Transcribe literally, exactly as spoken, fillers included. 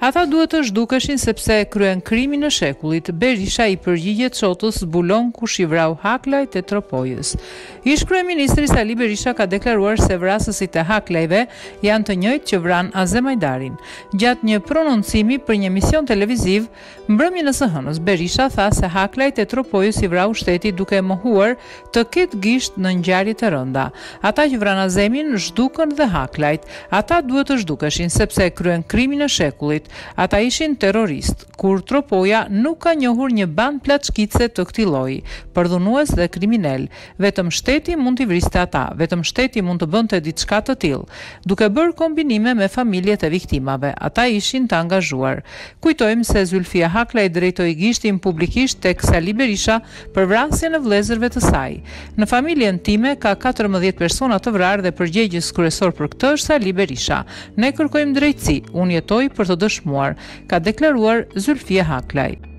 Ata duhet të zhdukeshin sepse kryen krimin e shekullit. Berisha i përgjigjet Shotës zbulon kush i vrau Haklajt e Tropojës. Ish kryeministri Sali Berisha ka deklaruar se vrasësit e Haklajve janë të njëjtë që vran Azemajdarin. Gjatë një prononcimi për një emision televiziv, mbrëmjen e së hënës, Berisha tha se Haklajt e Tropojës i vrau shteti duke mohuar të ketë gisht në ngjarje të rënda. Ata që vran Azemin zhdukën dhe Haklajt. Ata duhet të zhdukeshin sepse kryen krimin e shekullit. Ata ishin terrorist, kur Tropoja nuk ka njohur një band plaçkice të këtij lloji, përdhunues dhe kriminal. Vetëm shteti mund t'i vriste ata, vetëm shteti mund të bënte diçka të tillë, duke bërë kombinime me familjet e viktimave. Ata ishin të angazhuar. Kujtojmë se Zylfia Haklajt drejtoi gishtin publikisht tek Sali Berisha për vrasjen e vëllezërve të saj. Në familjen time ka katërmbëdhjetë persona të vrarë dhe përgjegjës kryesor për këtë është Sali Berisha. Ne kërkojmë drejtësi, unë jetoj për të dëshmuar, ka deklaruar Zylfia Haklajt.